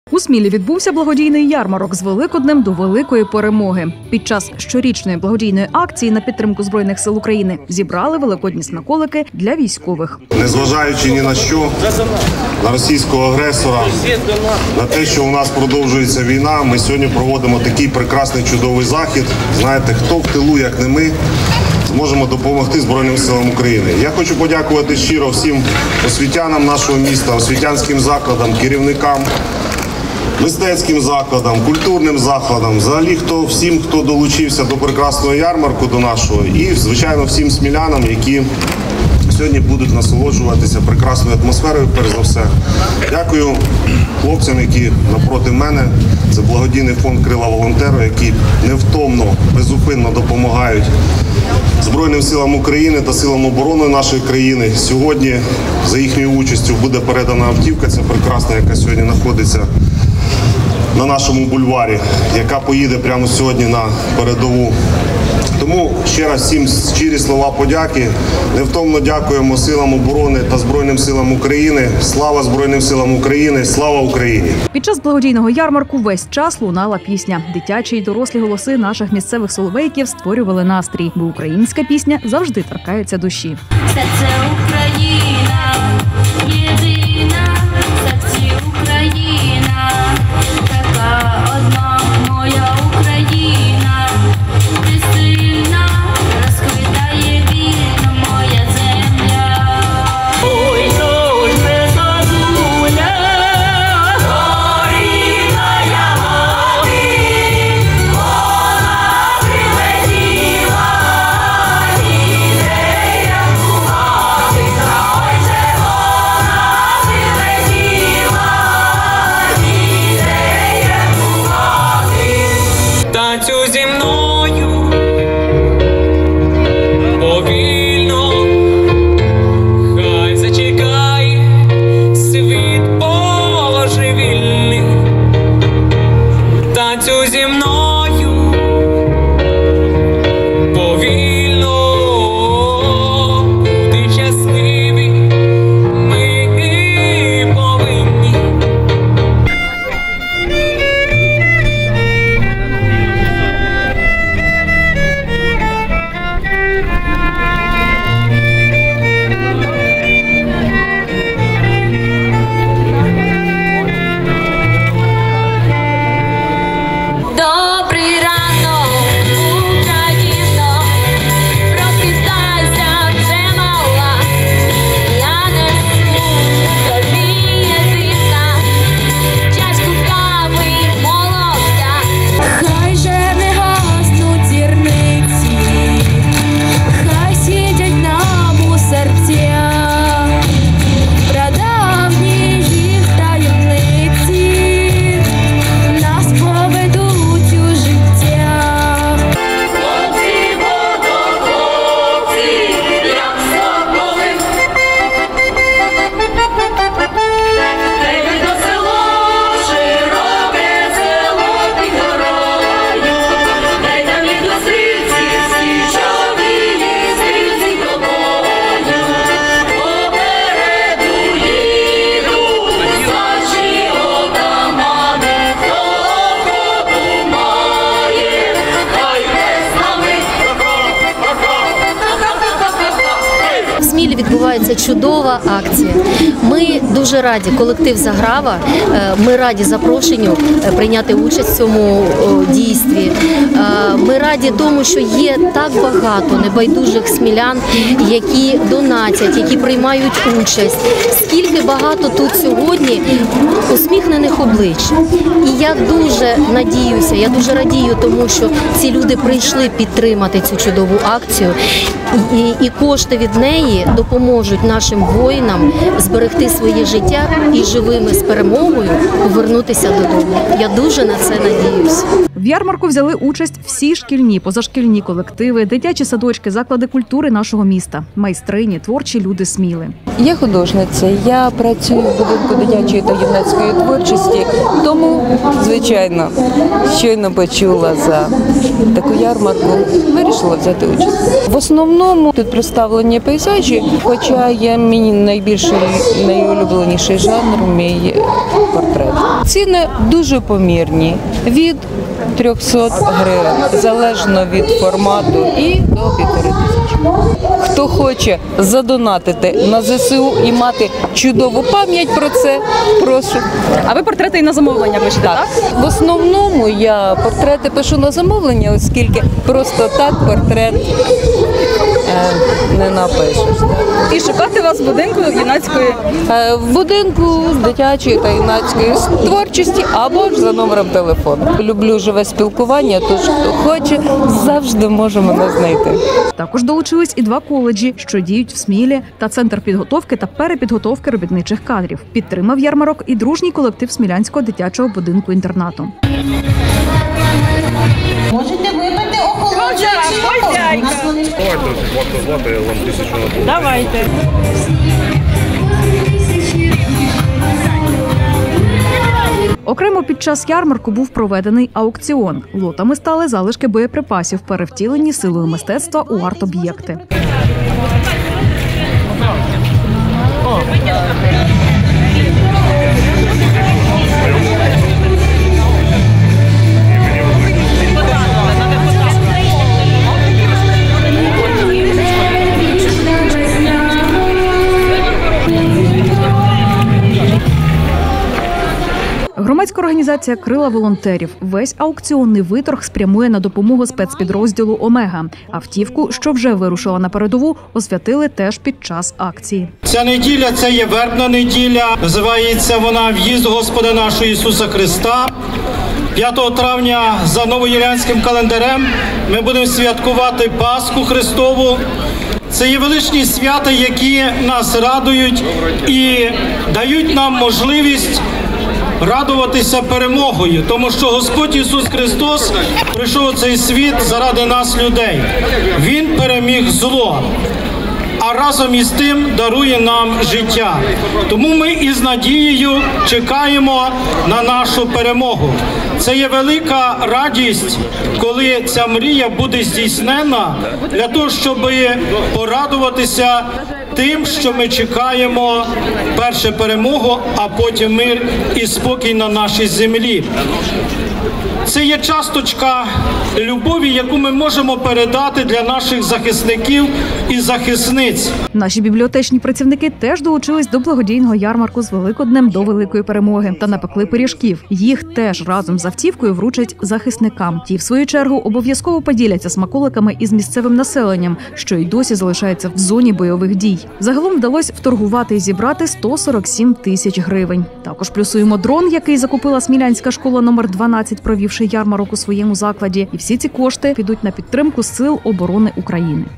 У Смілі відбувся благодійний ярмарок з Великоднем до великої перемоги. Під час щорічної благодійної акції на підтримку Збройних сил України зібрали великодні смаколики для військових. Незважаючи ні на що, на російського агресора, на те, що у нас продовжується війна, ми сьогодні проводимо такий прекрасний, чудовий захід. Знаєте, хто в тилу, як не ми, зможемо допомогти Збройним силам України. Я хочу подякувати щиро всім освітянам нашого міста, освітянським закладам, керівникам, мистецьким закладам, культурним закладам, взагалі всім, хто долучився до прекрасного ярмарку, до нашого, і, звичайно, всім смілянам, які сьогодні будуть насолоджуватися прекрасною атмосферою, перш за все. Дякую хлопцям, які напроти мене. Це благодійний фонд «Крила волонтера», які невтомно, безупинно допомагають Збройним силам України та силам оборони нашої країни. Сьогодні за їхньою участю буде передана автівка, ця прекрасна, яка сьогодні знаходиться на нашому бульварі, яка поїде прямо сьогодні на передову. Тому ще раз всім щирі слова подяки. Невтомно дякуємо силам оборони та Збройним силам України. Слава Збройним силам України! Слава Україні! Під час благодійного ярмарку весь час лунала пісня. Дитячі й дорослі голоси наших місцевих соловейків створювали настрій, бо українська пісня завжди торкається душі. Це Україна, єдина, серці Україна, така одна моя Україна, ти сильна, розквітає вільно моя земля. Ой, ж не забуля, горіла я мати, вона прилетіла, ідея бувати, ой же вона прилетіла, ідея бувати. Танцю зі мною повільно, хай зачекає світ божевільний. Танцю зі мною повільно, бути щасливі ми повинні. Добрий ранок, Україно, прокидайся вже мала, я несу тобі єдина, чашку кави й молока. Хай же не гаснуть зірниці, хай сидять нам у серцях, прадавні їх таємниці нас поведуть у життя. Хлопці, водохлопці, як соколи, гей до село, широке село під горою, гей там ідуть стрільці, січові стрільці до бою, попереду їдуть наші отамани, хто охоту має, хай йде з нами. В Смілі відбувається чудова акція. Ми дуже раді, колектив «Заграва», ми раді запрошенню прийняти участь в цьому дійстві. Ми раді тому, що є так багато небайдужих смілян, які донатять, які приймають участь. Скільки багато тут сьогодні усміхнених облич. І я дуже надіюся, я дуже радію тому, що ці люди прийшли підтримати цю чудову акцію. І кошти від неї допоможуть нашим воїнам зберегти своє життя і живими з перемогою повернутися додому. Я дуже на це надіюсь. В ярмарку взяли участь всі шкільні, позашкільні колективи, дитячі садочки, заклади культури нашого міста, майстрині, творчі люди Сміли. Я художниця, я працюю в будинку дитячої та юнацької творчості, тому Звичайно, щойно почула за таку ярмарку, вирішила взяти участь. В основному тут представлені пейзажі, хоча є мені найулюбленіший жанр мій портрет. Ціни дуже помірні, від 300 гривень, залежно від формату, і до 1500. Хто хоче задонатити на ЗСУ і мати чудову пам'ять про це, прошу. А ви портрети і на замовлення пишете, так? В основному я портрети пишу на замовлення, оскільки просто так портрет не напишеш. І шукати вас в будинку юнацької. В будинку дитячої та юнацької творчості або ж за номером телефону. Люблю живе спілкування, тож хто хоче, завжди може мене знайти. Також долучились і 2 коледжі, що діють в Смілі, та Центр підготовки та перепідготовки робітничих кадрів. Підтримав ярмарок і дружній колектив Смілянського дитячого будинку-інтернату. Можете випити охолоджуючий напій. Давайте. Окремо під час ярмарку був проведений аукціон. Лотами стали залишки боєприпасів, перевтілені силою мистецтва у арт-об'єкти. Громадська організація «Крила волонтерів» весь аукціонний виторг спрямує на допомогу спецпідрозділу «Омега». Автівку, що вже вирушила на передову, освятили теж під час акції. Ця неділя – це є вербна неділя. Називається вона «В'їзд Господа нашого Ісуса Христа». 5 травня за новоюліанським календарем ми будемо святкувати Пасху Христову. Це є величні свята, які нас радують і дають нам можливість радуватися перемогою, тому що Господь Ісус Христос прийшов у цей світ заради нас, людей. Він переміг зло, а разом із тим дарує нам життя. Тому ми із надією чекаємо на нашу перемогу. Це є велика радість, коли ця мрія буде здійснена, для того, щоб порадуватися тим, що ми чекаємо перше перемогу, а потім мир і спокій на нашій землі. Це є часточка любові, яку ми можемо передати для наших захисників і захисниць. Наші бібліотечні працівники теж долучились до благодійного ярмарку з Великоднем до Великої перемоги та напекли пиріжків. Їх теж разом з автівкою вручать захисникам. Ті, в свою чергу, обов'язково поділяться смаколиками із місцевим населенням, що й досі залишається в зоні бойових дій. Загалом вдалося вторгувати і зібрати 147 тисяч гривень. Також плюсуємо дрон, який закупила Смілянська школа номер 12, провівши ярмарок у своєму закладі. І всі ці кошти підуть на підтримку Сил оборони України.